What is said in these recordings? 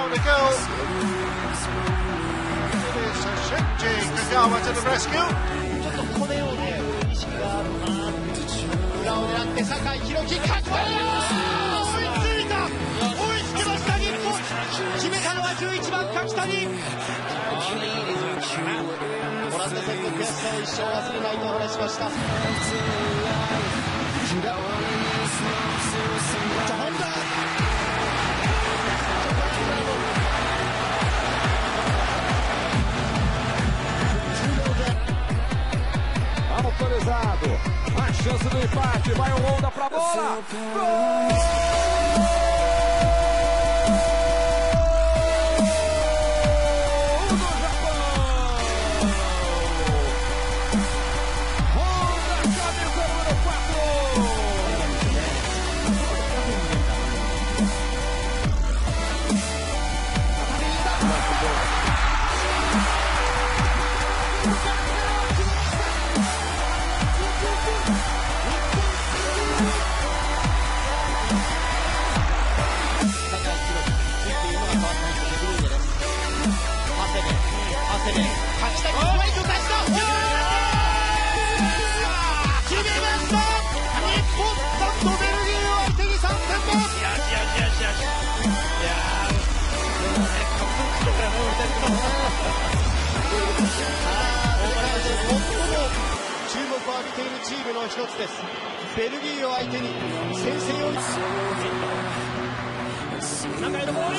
on the goal. It is Shinji Kagawa to the rescue. ちょっとこれをね、意識があるな。裏を狙って酒井宏樹、勝った。追いついた。追いつきました日本。決めたのは11番柿谷。オランダ戦の悔しさを一生忘れないと話しました。 Autorizado, a chance do empate, vai o Honda pra bola, gol! 注目を浴びているチームの一つです。ベルギーを相手に先制を中へのボール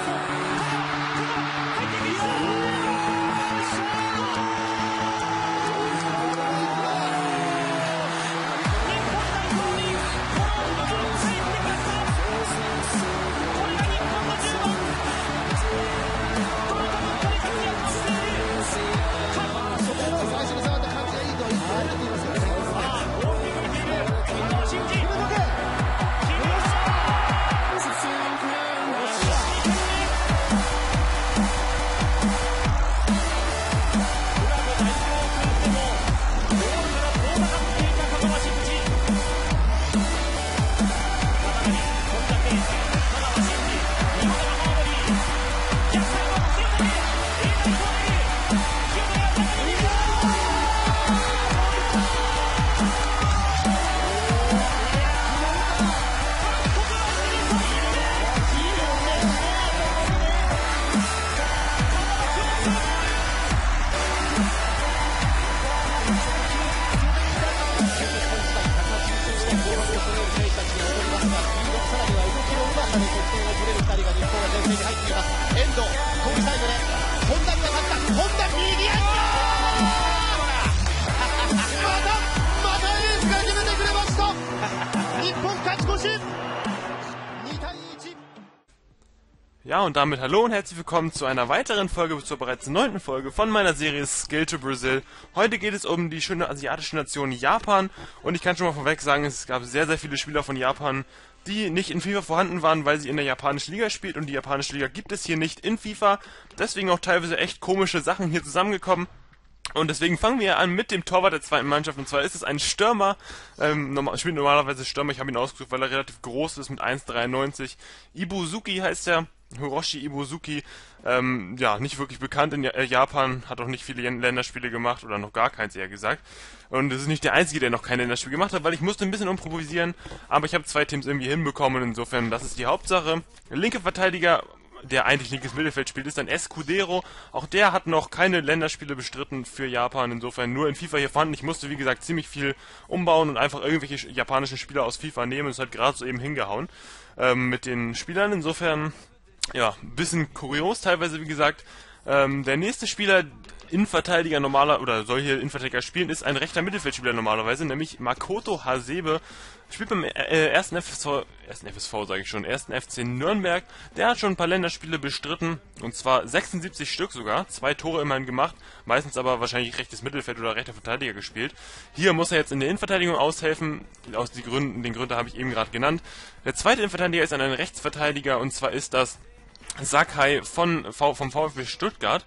Ja, und damit hallo und herzlich willkommen zu einer weiteren Folge, zur bereits 9. Folge von meiner Serie Skill to Brazil. Heute geht es um die schöne asiatische Nation Japan und ich kann schon mal vorweg sagen, es gab sehr, sehr viele Spieler von Japan, die nicht in FIFA vorhanden waren, weil sie in der japanischen Liga spielt und die japanische Liga gibt es hier nicht in FIFA. Deswegen auch teilweise echt komische Sachen hier zusammengekommen. Und deswegen fangen wir an mit dem Torwart der zweiten Mannschaft, und zwar ist es ein Stürmer, spielt normalerweise Stürmer, ich habe ihn ausgesucht, weil er relativ groß ist mit 1,93. Ibuzuki heißt er, Hiroshi Ibuzuki, ja, nicht wirklich bekannt in Japan, hat auch nicht viele Länderspiele gemacht, oder noch gar keins eher gesagt. Und es ist nicht der Einzige, der noch kein Länderspiel gemacht hat, weil ich musste ein bisschen improvisieren, aber ich habe 2 Teams irgendwie hinbekommen, insofern, das ist die Hauptsache. Linke Verteidiger, der eigentlich linkes Mittelfeld spielt, ist ein Escudero. Auch der hat noch keine Länderspiele bestritten für Japan, insofern nur in FIFA hier vorhanden. Ich musste, wie gesagt, ziemlich viel umbauen und einfach irgendwelche japanischen Spieler aus FIFA nehmen. Es hat gerade so eben hingehauen mit den Spielern. Insofern, ja, ein bisschen kurios teilweise, wie gesagt. Der nächste Spieler, Innenverteidiger soll hier Innenverteidiger spielen, ist ein rechter Mittelfeldspieler normalerweise, nämlich Makoto Hasebe. Spielt beim ersten FSV sage ich schon, ersten FC Nürnberg. Der hat schon ein paar Länderspiele bestritten, und zwar 76 Stück sogar, 2 Tore immerhin gemacht, meistens aber wahrscheinlich rechtes Mittelfeld oder rechter Verteidiger gespielt. Hier muss er jetzt in der Innenverteidigung aushelfen, den Gründen habe ich eben gerade genannt. Der zweite Innenverteidiger ist ein Rechtsverteidiger, und zwar ist das Sakai vom VfB Stuttgart.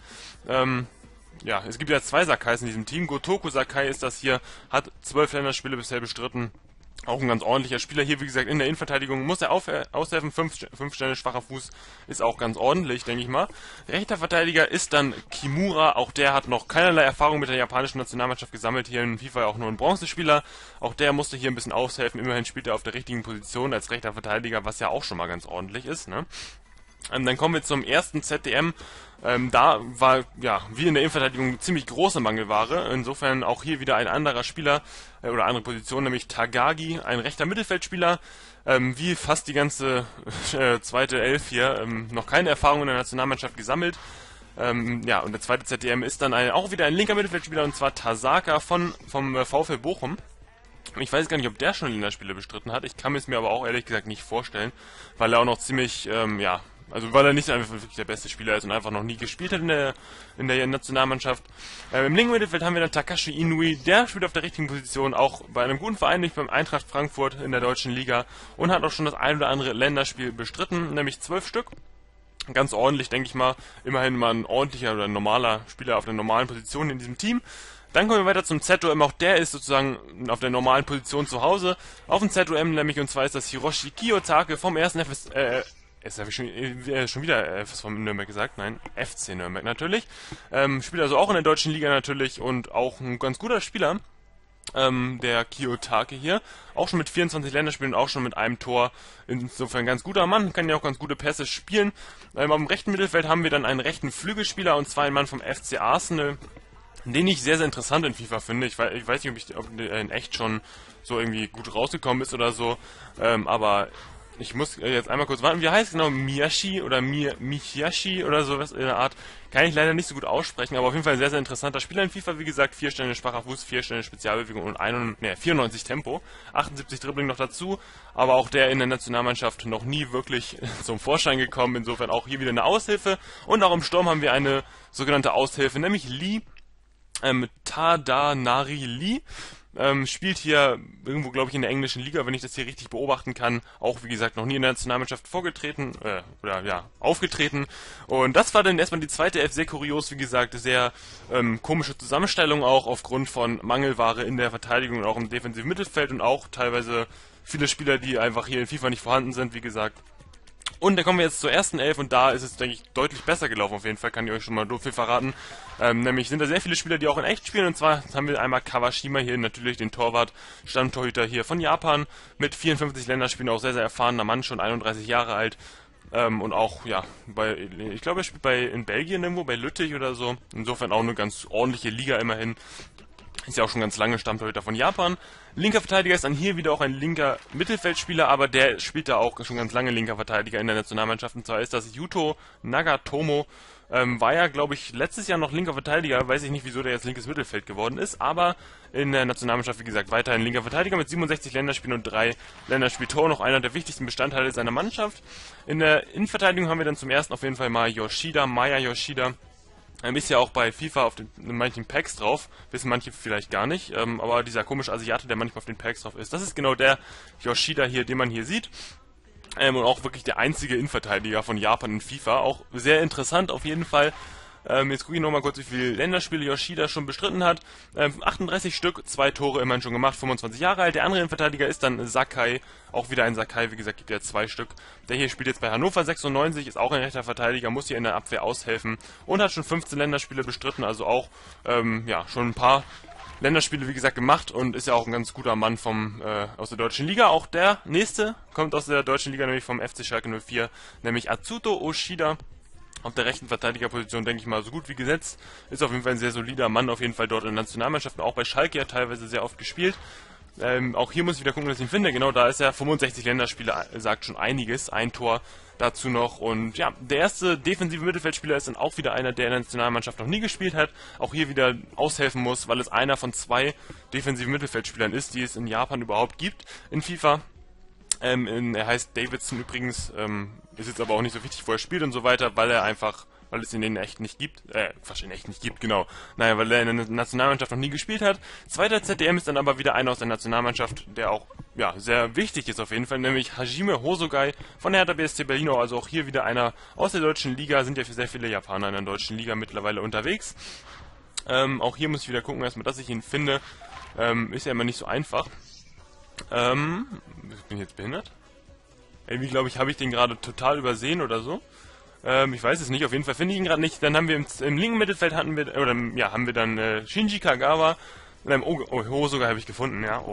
Ja, es gibt ja 2 Sakais in diesem Team. Gotoku Sakai ist das hier, hat 12 Länderspiele bisher bestritten. Auch ein ganz ordentlicher Spieler hier, wie gesagt, in der Innenverteidigung muss er aushelfen. 5 Sterne schwacher Fuß ist auch ganz ordentlich, denke ich mal. Rechter Verteidiger ist dann Kimura. Auch der hat noch keinerlei Erfahrung mit der japanischen Nationalmannschaft gesammelt. Hier in FIFA auch nur ein Bronzespieler. Auch der musste hier ein bisschen aushelfen. Immerhin spielt er auf der richtigen Position als rechter Verteidiger, was ja auch schon mal ganz ordentlich ist, ne? Dann kommen wir zum ersten ZDM. Da war, ja, wie in der Innenverteidigung ziemlich große Mangelware. Insofern auch hier wieder ein anderer Spieler oder andere Position, nämlich Tagagi, ein rechter Mittelfeldspieler. Wie fast die ganze zweite Elf hier, noch keine Erfahrung in der Nationalmannschaft gesammelt. Ja, und der zweite ZDM ist dann auch wieder ein linker Mittelfeldspieler, und zwar Tasaka vom VfL Bochum. Ich weiß gar nicht, ob der schon Länderspiele bestritten hat. Ich kann es mir aber auch ehrlich gesagt nicht vorstellen, weil er auch noch ziemlich, ja, also weil er nicht einfach wirklich der beste Spieler ist und einfach noch nie gespielt hat in der Nationalmannschaft. Im linken Mittelfeld haben wir dann Takashi Inui, der spielt auf der richtigen Position, auch bei einem guten Verein, nicht beim Eintracht Frankfurt in der deutschen Liga, und hat auch schon das ein oder andere Länderspiel bestritten, nämlich 12 Stück. Ganz ordentlich, denke ich mal. Immerhin mal ein ordentlicher oder ein normaler Spieler auf der normalen Position in diesem Team. Dann kommen wir weiter zum ZOM, auch der ist sozusagen auf der normalen Position zu Hause. Auf dem ZOM nämlich, und zwar ist das Hiroshi Kiyotake vom ersten jetzt habe ich schon wieder FSV Nürnberg gesagt, nein, FC Nürnberg natürlich. Spielt also auch in der deutschen Liga natürlich und auch ein ganz guter Spieler, der Kiyotake hier. Auch schon mit 24 Länderspielen und auch schon mit einem Tor. Insofern ein ganz guter Mann, kann ja auch ganz gute Pässe spielen. Auf dem rechten Mittelfeld haben wir dann einen rechten Flügelspieler, und zwar einen Mann vom FC Arsenal, den ich sehr, sehr interessant in FIFA finde. Ich weiß nicht, ob der in echt schon so irgendwie gut rausgekommen ist oder so, aber ich muss jetzt einmal kurz warten. Wie heißt genau? Miyashi oder Miyashi oder sowas in der Art. Kann ich leider nicht so gut aussprechen, aber auf jeden Fall ein sehr, sehr interessanter Spieler in FIFA. Wie gesagt, 4 Sterne schwacher Fuß, 4 Sterne Spezialbewegung und 94 Tempo. 78 Dribbling noch dazu, aber auch der in der Nationalmannschaft noch nie wirklich zum Vorschein gekommen. Insofern auch hier wieder eine Aushilfe. Und auch im Sturm haben wir eine sogenannte Aushilfe, nämlich Lee. Tadanari Lee. Spielt hier irgendwo, glaube ich, in der englischen Liga, wenn ich das hier richtig beobachten kann. Auch, wie gesagt, noch nie in der Nationalmannschaft aufgetreten. Und das war dann erstmal die zweite Elf. Sehr kurios, wie gesagt, sehr komische Zusammenstellung auch aufgrund von Mangelware in der Verteidigung und auch im defensiven Mittelfeld und auch teilweise viele Spieler, die einfach hier in FIFA nicht vorhanden sind, wie gesagt. Und dann kommen wir jetzt zur ersten Elf, und da ist es, denke ich, deutlich besser gelaufen auf jeden Fall, kann ich euch schon mal viel verraten. Nämlich sind da sehr viele Spieler, die auch in echt spielen, und zwar haben wir einmal Kawashima hier, natürlich den Torwart, Stammtorhüter hier von Japan, mit 54 Länderspielen, auch sehr, sehr erfahrener Mann, schon 31 Jahre alt. Und auch, ja, ich glaube, er spielt in Belgien irgendwo, bei Lüttich oder so. Insofern auch eine ganz ordentliche Liga immerhin. Ist ja auch schon ganz lange Stammtorhüter von Japan. Linker Verteidiger ist dann hier wieder auch ein linker Mittelfeldspieler, aber der spielt da auch schon ganz lange linker Verteidiger in der Nationalmannschaft. Und zwar ist das Yuto Nagatomo. War ja, glaube ich, letztes Jahr noch linker Verteidiger. Weiß ich nicht, wieso der jetzt linkes Mittelfeld geworden ist. Aber in der Nationalmannschaft, wie gesagt, weiterhin linker Verteidiger mit 67 Länderspielen und 3 Länderspieltoren. Noch einer der wichtigsten Bestandteile seiner Mannschaft. In der Innenverteidigung haben wir dann zum ersten auf jeden Fall mal Maya Yoshida. Ist ja auch bei FIFA auf in manchen Packs drauf, wissen manche vielleicht gar nicht, aber dieser komische Asiate, der manchmal auf den Packs drauf ist, das ist genau der Yoshida hier, den man hier sieht. Und auch wirklich der einzige Innenverteidiger von Japan in FIFA, auch sehr interessant auf jeden Fall. Jetzt gucke ich nochmal kurz, wie viele Länderspiele Yoshida schon bestritten hat. 38 Stück, 2 Tore immerhin schon gemacht, 25 Jahre alt. Der andere Innenverteidiger ist dann Sakai, auch wieder ein Sakai, wie gesagt, gibt ja 2 Stück. Der hier spielt jetzt bei Hannover 96, ist auch ein rechter Verteidiger, muss hier in der Abwehr aushelfen und hat schon 15 Länderspiele bestritten, also auch, ja, schon ein paar Länderspiele, wie gesagt, gemacht und ist ja auch ein ganz guter Mann aus der deutschen Liga. Auch der nächste kommt aus der deutschen Liga, nämlich vom FC Schalke 04, nämlich Atsuto Oshida. Auf der rechten Verteidigerposition, denke ich mal, so gut wie gesetzt. Ist auf jeden Fall ein sehr solider Mann, auf jeden Fall dort in der Nationalmannschaft. Auch bei Schalke ja teilweise sehr oft gespielt. Auch hier muss ich wieder gucken, dass ich ihn finde. Genau, da ist er. 65 Länderspiele, sagt schon einiges. Ein Tor dazu noch. Und ja, der erste defensive Mittelfeldspieler ist dann auch wieder einer, der in der Nationalmannschaft noch nie gespielt hat. Auch hier wieder aushelfen muss, weil es einer von 2 defensiven Mittelfeldspielern ist, die es in Japan überhaupt gibt in FIFA. Er heißt Davidson übrigens, ist jetzt aber auch nicht so wichtig, wo er spielt und so weiter, weil es ihn in echt nicht gibt, genau. Naja, weil er in der Nationalmannschaft noch nie gespielt hat. Zweiter ZDM ist dann aber wieder einer aus der Nationalmannschaft, der auch, ja, sehr wichtig ist auf jeden Fall, nämlich Hajime Hosogai von der Hertha BSC Berlin, also auch hier wieder einer aus der deutschen Liga, sind ja sehr viele Japaner in der deutschen Liga mittlerweile unterwegs. Auch hier muss ich wieder gucken, erstmal, dass ich ihn finde, ist ja immer nicht so einfach. Bin ich jetzt behindert? Irgendwie, glaube ich, habe ich den gerade total übersehen oder so. Ich weiß es nicht, auf jeden Fall finde ich ihn gerade nicht. Dann haben wir im linken Mittelfeld haben wir dann Shinji Kagawa. Sogar habe ich gefunden, ja.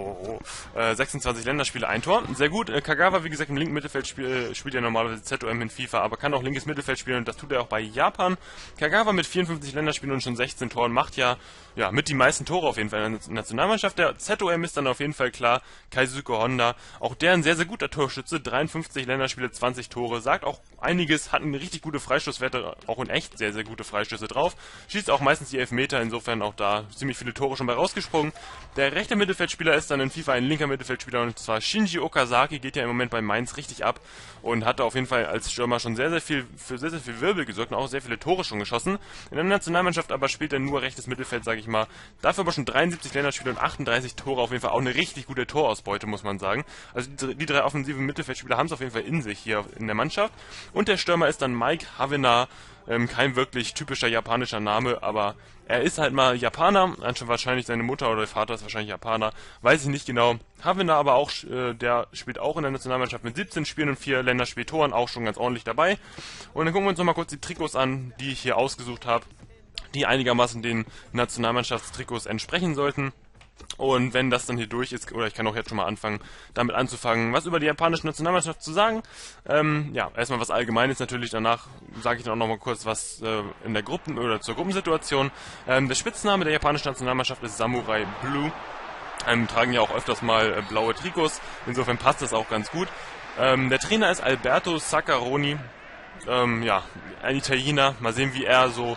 26 Länderspiele, ein Tor. Sehr gut. Kagawa, wie gesagt, im linken Mittelfeld spielt ja normalerweise ZOM in FIFA, aber kann auch linkes Mittelfeld spielen und das tut er auch bei Japan. Kagawa mit 54 Länderspielen und schon 16 Toren macht ja mit die meisten Tore auf jeden Fall in der Nationalmannschaft. Der ZOM ist dann auf jeden Fall klar. Keisuke Honda, auch der ein sehr, sehr guter Torschütze. 53 Länderspiele, 20 Tore. Sagt auch einiges, hat eine richtig gute Freistoßwerte, auch in echt sehr, sehr gute Freistöße drauf. Schießt auch meistens die Elfmeter, insofern auch da ziemlich viele Tore schon bei rausgesprungen. Der rechte Mittelfeldspieler ist dann in FIFA ein linker Mittelfeldspieler und zwar Shinji Okazaki, geht ja im Moment bei Mainz richtig ab und hat da auf jeden Fall als Stürmer schon sehr, sehr viel Wirbel gesorgt und auch sehr viele Tore schon geschossen. In der Nationalmannschaft aber spielt er nur rechtes Mittelfeld, sage ich mal. Dafür aber schon 73 Länderspiele und 38 Tore, auf jeden Fall auch eine richtig gute Torausbeute, muss man sagen. Also die drei offensiven Mittelfeldspieler haben es auf jeden Fall in sich hier in der Mannschaft. Und der Stürmer ist dann Mike Havena, kein wirklich typischer japanischer Name, aber er ist halt mal Japaner, anstatt wahrscheinlich seine Mutter oder der Vater ist wahrscheinlich Japaner, weiß ich nicht genau. Havena aber auch, der spielt auch in der Nationalmannschaft mit 17 Spielen und 4 Länderspieltoren, auch schon ganz ordentlich dabei. Und dann gucken wir uns nochmal kurz die Trikots an, die ich hier ausgesucht habe, die einigermaßen den Nationalmannschaftstrikots entsprechen sollten. Und wenn das dann hier durch ist, oder ich kann auch jetzt schon mal anfangen, damit anzufangen, was über die japanische Nationalmannschaft zu sagen. Erstmal was Allgemeines natürlich, danach sage ich dann auch nochmal kurz was in der Gruppen- oder zur Gruppensituation. Der Spitzname der japanischen Nationalmannschaft ist Samurai Blue. Tragen ja auch öfters mal blaue Trikots, insofern passt das auch ganz gut. Der Trainer ist Alberto Zaccaroni, ein Italiener. Mal sehen, wie er so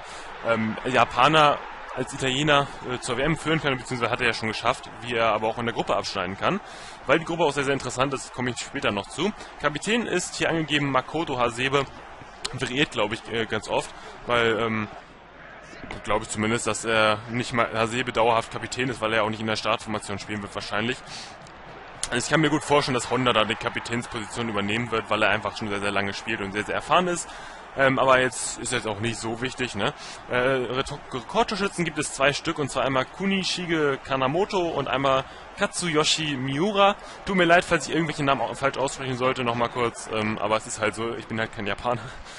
Japaner als Italiener zur WM führen kann, beziehungsweise hat er ja schon geschafft, wie er aber auch in der Gruppe abschneiden kann. Weil die Gruppe auch sehr, sehr interessant ist, komme ich später noch zu. Kapitän ist hier angegeben Makoto Hasebe, variiert, glaube ich, ganz oft, weil, glaube ich zumindest, dass er nicht mal Hasebe dauerhaft Kapitän ist, weil er auch nicht in der Startformation spielen wird wahrscheinlich. Also ich kann mir gut vorstellen, dass Honda da die Kapitänsposition übernehmen wird, weil er einfach schon sehr, sehr lange spielt und sehr, sehr erfahren ist. Aber jetzt ist jetzt auch nicht so wichtig, ne? Rekordtorschützen gibt es 2 Stück, und zwar einmal Kunishige Kanamoto und einmal Katsuyoshi Miura. Tut mir leid, falls ich irgendwelche Namen falsch aussprechen sollte, nochmal kurz, aber es ist halt so, ich bin halt kein Japaner.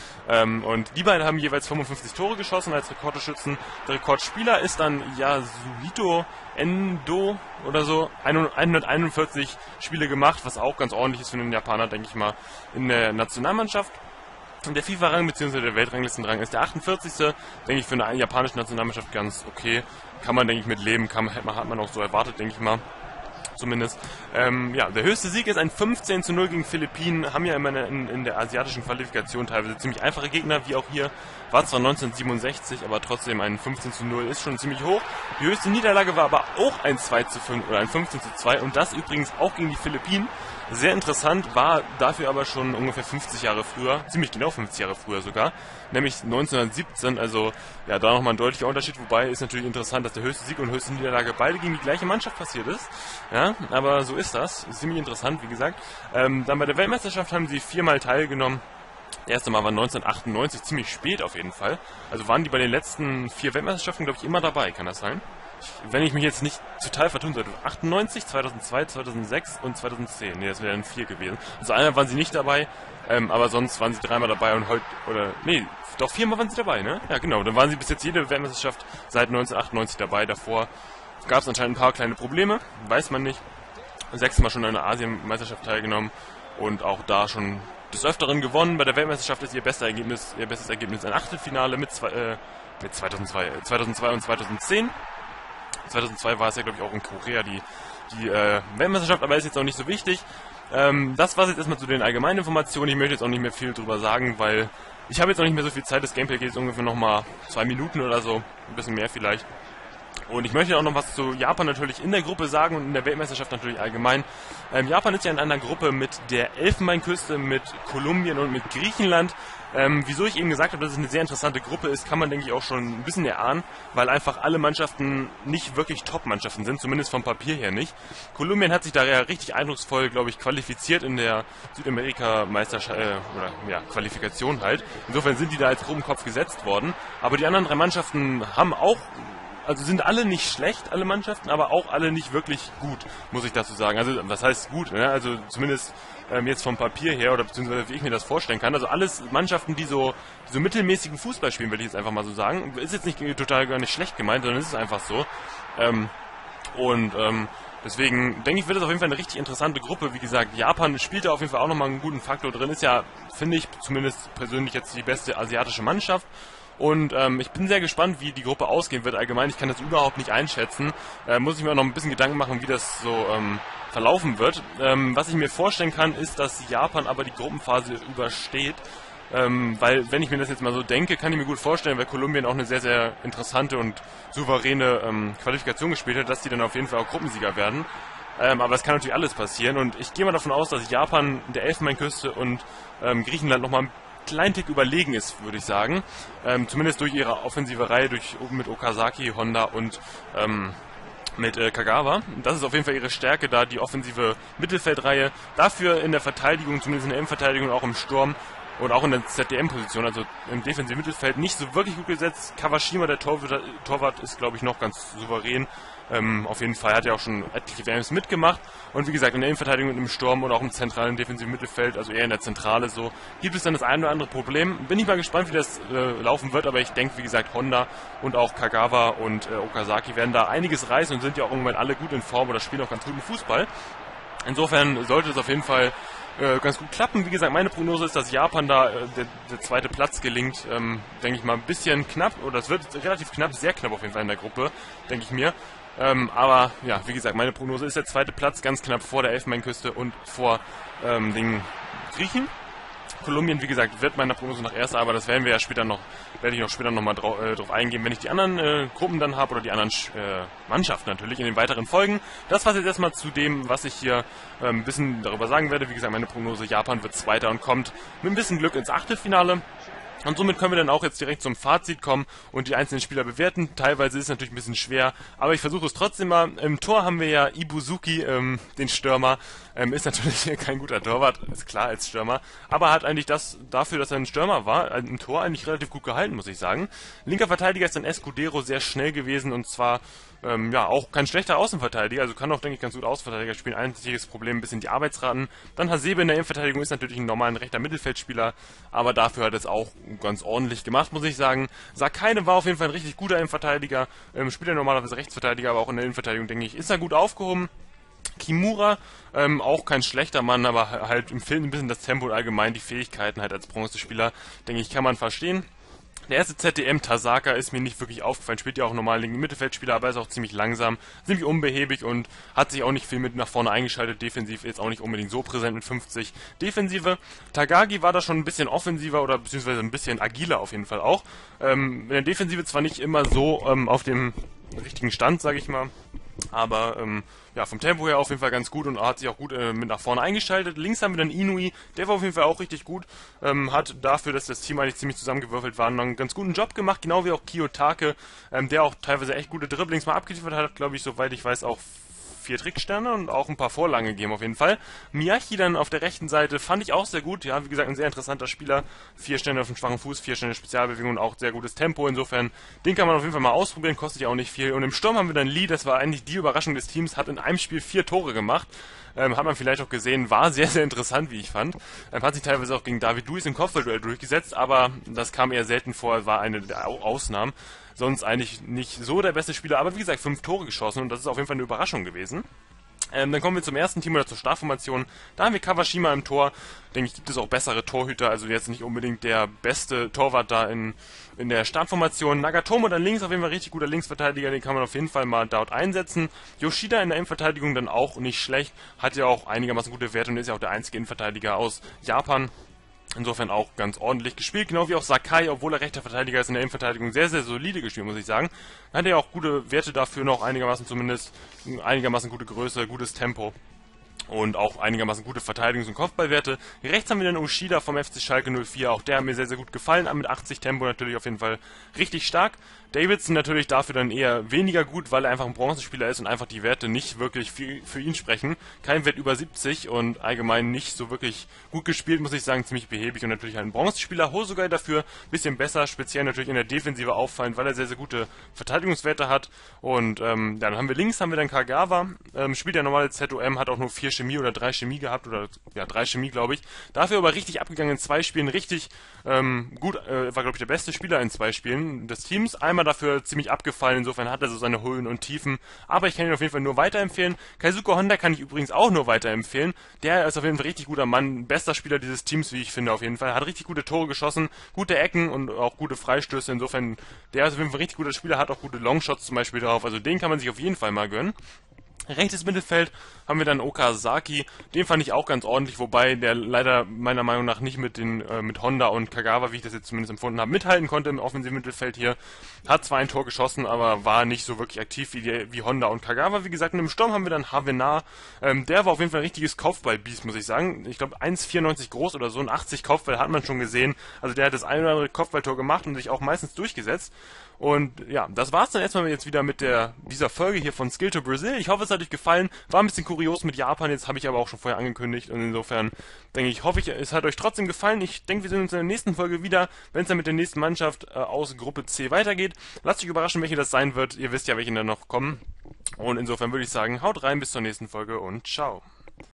Und die beiden haben jeweils 55 Tore geschossen als Rekordtorschützen. Der Rekordspieler ist dann Yasuhito Endo oder so, 141 Spiele gemacht, was auch ganz ordentlich ist für einen Japaner, denke ich mal, in der Nationalmannschaft. Der FIFA-Rang bzw. der Weltranglistenrang ist der 48. Denke ich für eine japanische Nationalmannschaft ganz okay. Kann man, denke ich, mit leben. Hat man auch so erwartet, denke ich mal. Zumindest. Der höchste Sieg ist ein 15:0 gegen Philippinen. Haben ja immer in der asiatischen Qualifikation teilweise ziemlich einfache Gegner, wie auch hier. War zwar 1967, aber trotzdem ein 15:0 ist schon ziemlich hoch. Die höchste Niederlage war aber auch ein 2:5 oder ein 15:2 und das übrigens auch gegen die Philippinen. Sehr interessant, war dafür aber schon ungefähr 50 Jahre früher, ziemlich genau 50 Jahre früher sogar, nämlich 1917, also ja, da nochmal ein deutlicher Unterschied, wobei ist natürlich interessant, dass der höchste Sieg und höchste Niederlage beide gegen die gleiche Mannschaft passiert ist, ja, aber so ist das, ist ziemlich interessant, wie gesagt. Dann bei der Weltmeisterschaft haben sie 4-mal teilgenommen. Das erste Mal war 1998, ziemlich spät auf jeden Fall, also waren die bei den letzten 4 Weltmeisterschaften, glaube ich, immer dabei, kann das sein? Wenn ich mich jetzt nicht total vertun sollte, 98, 2002, 2006 und 2010. Ne, das wären 4 gewesen. Also einmal waren sie nicht dabei, aber sonst waren sie 3-mal dabei und heute, doch 4-mal waren sie dabei, ne? Ja, genau. Dann waren sie bis jetzt jede Weltmeisterschaft seit 1998 dabei. Davor gab es anscheinend ein paar kleine Probleme, weiß man nicht. 6-mal schon an der Asienmeisterschaft teilgenommen und auch da schon des Öfteren gewonnen. Bei der Weltmeisterschaft ist ihr bestes Ergebnis ein Achtelfinale mit 2002 und 2010. 2002 war es ja, glaube ich, auch in Korea die Weltmeisterschaft, aber ist jetzt auch nicht so wichtig. Das war es jetzt erstmal zu den allgemeinen Informationen. Ich möchte jetzt auch nicht mehr viel drüber sagen, weil ich habe jetzt auch nicht mehr so viel Zeit. Das Gameplay geht jetzt ungefähr nochmal 2 Minuten oder so, ein bisschen mehr vielleicht. Und ich möchte auch noch was zu Japan natürlich in der Gruppe sagen und in der Weltmeisterschaft natürlich allgemein. Japan ist ja in einer Gruppe mit der Elfenbeinküste, mit Kolumbien und mit Griechenland. Wieso ich eben gesagt habe, dass es eine sehr interessante Gruppe ist, kann man, denke ich, auch schon ein bisschen erahnen, weil einfach alle Mannschaften nicht wirklich Top-Mannschaften sind, zumindest vom Papier her nicht. Kolumbien hat sich da ja richtig eindrucksvoll, glaube ich, qualifiziert in der Südamerika-Meisterschaft, Qualifikation halt. Insofern sind die da als Gruppenkopf gesetzt worden. Aber die anderen 3 Mannschaften haben auch also sind alle nicht schlecht, alle Mannschaften, aber auch alle nicht wirklich gut, muss ich dazu sagen. Also was heißt gut, ne? Also zumindest jetzt vom Papier her oder beziehungsweise wie ich mir das vorstellen kann. Also alles Mannschaften, die so mittelmäßigen Fußball spielen, will ich jetzt einfach mal so sagen. Ist jetzt nicht total gar nicht schlecht gemeint, sondern es ist einfach so. Deswegen denke ich, wird es auf jeden Fall eine richtig interessante Gruppe. Wie gesagt, Japan spielt da auf jeden Fall auch nochmal einen guten Faktor drin. Ist ja, finde ich, zumindest persönlich jetzt die beste asiatische Mannschaft. Und ich bin sehr gespannt, wie die Gruppe ausgehen wird. Allgemein, ich kann das überhaupt nicht einschätzen. Muss ich mir auch noch ein bisschen Gedanken machen, wie das so verlaufen wird. Was ich mir vorstellen kann, ist, dass Japan aber die Gruppenphase übersteht. Weil, wenn ich mir das jetzt mal so denke, kann ich mir gut vorstellen, weil Kolumbien auch eine sehr, sehr interessante und souveräne Qualifikation gespielt hat, dass die dann auf jeden Fall auch Gruppensieger werden. Aber es kann natürlich alles passieren und ich gehe mal davon aus, dass Japan der Elfenbeinküste und Griechenland nochmal einen kleinen Tick überlegen ist, würde ich sagen. Zumindest durch ihre offensive Reihe mit Okazaki, Honda und mit Kagawa. Das ist auf jeden Fall ihre Stärke, da die offensive Mittelfeldreihe. Dafür in der Verteidigung, zumindest in der Innenverteidigung und auch im Sturm und auch in der ZDM-Position, also im defensiven Mittelfeld, nicht so wirklich gut gesetzt. Kawashima, der Torwart, ist, glaube ich, noch ganz souverän. Auf jeden Fall hat er auch schon etliche WMs mitgemacht. Und wie gesagt, in der Innenverteidigung und im Sturm und auch im zentralen defensiven Mittelfeld, also eher in der Zentrale so, gibt es dann das ein oder andere Problem. Bin ich mal gespannt, wie das laufen wird, aber ich denke, wie gesagt, Honda und auch Kagawa und Okazaki werden da einiges reißen und sind ja auch im Moment alle gut in Form oder spielen auch ganz guten Fußball. Insofern sollte es auf jeden Fall ganz gut klappen. Wie gesagt, meine Prognose ist, dass Japan da der zweite Platz gelingt. Denke ich mal ein bisschen knapp, oder es wird relativ knapp, sehr knapp auf jeden Fall in der Gruppe, denke ich mir. Aber ja, wie gesagt, meine Prognose ist der zweite Platz, ganz knapp vor der Elfenbeinküste und vor den Griechen. Kolumbien, wie gesagt, wird meiner Prognose nach erster, aber das werden wir ja später noch, werde ich auch später nochmal drauf eingehen, wenn ich die anderen Gruppen dann habe oder die anderen Mannschaften natürlich in den weiteren Folgen. Das war's jetzt erstmal zu dem, was ich hier ein bisschen darüber sagen werde. Wie gesagt, meine Prognose, Japan wird Zweiter und kommt mit ein bisschen Glück ins Achtelfinale. Und somit können wir dann auch jetzt direkt zum Fazit kommen und die einzelnen Spieler bewerten. Teilweise ist es natürlich ein bisschen schwer, aber ich versuche es trotzdem mal. Im Tor haben wir ja Ibuzuki, den Stürmer. Ist natürlich kein guter Torwart, ist klar als Stürmer, aber hat eigentlich dafür, dass er ein Stürmer war, im Tor eigentlich relativ gut gehalten, muss ich sagen. Linker Verteidiger ist dann Escudero, sehr schnell gewesen und zwar auch kein schlechter Außenverteidiger, also kann auch, denke ich, ganz gut Außenverteidiger spielen. Einziges Problem ein bisschen die Arbeitsraten. Dann Hasebe in der Innenverteidigung ist natürlich ein normaler rechter Mittelfeldspieler, aber dafür hat es auch ganz ordentlich gemacht, muss ich sagen. Sakaine war auf jeden Fall ein richtig guter Innenverteidiger, spielt er normalerweise Rechtsverteidiger, aber auch in der Innenverteidigung, denke ich, ist er gut aufgehoben. Kimura, auch kein schlechter Mann, aber halt ihm fehlt ein bisschen das Tempo und allgemein die Fähigkeiten halt als Bronzespieler, denke ich, kann man verstehen. Der erste ZDM, Tasaka, ist mir nicht wirklich aufgefallen, spielt ja auch normal linken Mittelfeldspieler, aber ist auch ziemlich langsam, ziemlich unbehäbig und hat sich auch nicht viel mit nach vorne eingeschaltet, defensiv ist auch nicht unbedingt so präsent mit 50 Defensive. Tagagi war da schon ein bisschen offensiver oder beziehungsweise ein bisschen agiler auf jeden Fall auch. In der Defensive zwar nicht immer so auf dem richtigen Stand, sage ich mal, aber ja, vom Tempo her auf jeden Fall ganz gut und hat sich auch gut mit nach vorne eingeschaltet. Links haben wir dann Inui, der war auf jeden Fall auch richtig gut, hat dafür, dass das Team eigentlich ziemlich zusammengewürfelt war, einen ganz guten Job gemacht, genau wie auch Kiyotake, der auch teilweise echt gute Dribblings mal abgeliefert hat, glaube ich, soweit ich weiß, auch 4 Tricksterne und auch ein paar Vorlagen gegeben auf jeden Fall. Miyachi dann auf der rechten Seite fand ich auch sehr gut, ja, wie gesagt, ein sehr interessanter Spieler, 4 Sterne auf dem schwachen Fuß, 4 Sterne Spezialbewegung und auch sehr gutes Tempo, insofern, den kann man auf jeden Fall mal ausprobieren, kostet ja auch nicht viel. Und im Sturm haben wir dann Lee, das war eigentlich die Überraschung des Teams, hat in einem Spiel 4 Tore gemacht, hat man vielleicht auch gesehen, war sehr, sehr interessant, wie ich fand. Hat sich teilweise auch gegen David Luiz im Kopfballduell durchgesetzt, aber das kam eher selten vor, war eine der Ausnahmen. Sonst eigentlich nicht so der beste Spieler, aber wie gesagt, 5 Tore geschossen und das ist auf jeden Fall eine Überraschung gewesen. Dann kommen wir zum ersten Team oder zur Startformation. Da haben wir Kawashima im Tor. Denke ich, gibt es auch bessere Torhüter, also jetzt nicht unbedingt der beste Torwart da in der Startformation. Nagatomo dann links, auf jeden Fall richtig guter Linksverteidiger, den kann man auf jeden Fall mal dort einsetzen. Yoshida in der Innenverteidigung dann auch nicht schlecht, hat ja auch einigermaßen gute Werte und ist ja auch der einzige Innenverteidiger aus Japan. Insofern auch ganz ordentlich gespielt, genau wie auch Sakai, obwohl er rechter Verteidiger ist, in der Innenverteidigung sehr, sehr solide gespielt, muss ich sagen. Hat er auch gute Werte dafür noch, einigermaßen zumindest, einigermaßen gute Größe, gutes Tempo. und auch einigermaßen gute Verteidigungs- und Kopfballwerte. Rechts haben wir dann Ushida vom FC Schalke 04, auch der hat mir sehr, sehr gut gefallen, mit 80 Tempo natürlich auf jeden Fall richtig stark. Davidson natürlich dafür dann eher weniger gut, weil er einfach ein Bronzespieler ist und einfach die Werte nicht wirklich viel für ihn sprechen. Kein Wert über 70 und allgemein nicht so wirklich gut gespielt, muss ich sagen, ziemlich behäbig und natürlich ein Bronzespieler. Hosogai dafür ein bisschen besser, speziell natürlich in der Defensive auffallend, weil er sehr, sehr gute Verteidigungswerte hat. Und dann haben wir links, haben wir dann Kagawa, spielt der normale ZOM, hat auch nur 4 Chemie oder 3 Chemie gehabt, oder ja 3 Chemie glaube ich. Dafür aber richtig abgegangen in 2 Spielen, richtig gut, war glaube ich der beste Spieler in 2 Spielen des Teams. Einmal dafür ziemlich abgefallen, insofern hat er so seine Höhen und Tiefen, aber ich kann ihn auf jeden Fall nur weiterempfehlen. Kaisuke Honda kann ich übrigens auch nur weiterempfehlen. Der ist auf jeden Fall richtig guter Mann, bester Spieler dieses Teams, wie ich finde auf jeden Fall. Hat richtig gute Tore geschossen, gute Ecken und auch gute Freistöße, insofern der ist auf jeden Fall ein richtig guter Spieler, hat auch gute Longshots zum Beispiel drauf, also den kann man sich auf jeden Fall mal gönnen. Rechtes Mittelfeld haben wir dann Okazaki, den fand ich auch ganz ordentlich, wobei der leider meiner Meinung nach nicht mit Honda und Kagawa, wie ich das jetzt zumindest empfunden habe, mithalten konnte im offensiven Mittelfeld hier. Hat zwar ein Tor geschossen, aber war nicht so wirklich aktiv wie Honda und Kagawa. Wie gesagt, und im Sturm haben wir dann Havenar, der war auf jeden Fall ein richtiges Kopfball-Biest, muss ich sagen. Ich glaube 1,94 groß oder so, ein 80 Kopfball hat man schon gesehen. Also der hat das ein oder andere Kopfballtor gemacht und sich auch meistens durchgesetzt. Und ja, das war's dann erstmal jetzt wieder mit dieser Folge hier von Skill to Brazil. Ich hoffe, es hat euch gefallen. War ein bisschen kurios mit Japan, jetzt habe ich aber auch schon vorher angekündigt. Und insofern denke ich, hoffe ich, es hat euch trotzdem gefallen. Ich denke, wir sehen uns in der nächsten Folge wieder, wenn es dann mit der nächsten Mannschaft aus Gruppe C weitergeht. Lasst euch überraschen, welche das sein wird. Ihr wisst ja, welche dann noch kommen. Und insofern würde ich sagen, haut rein, bis zur nächsten Folge und ciao.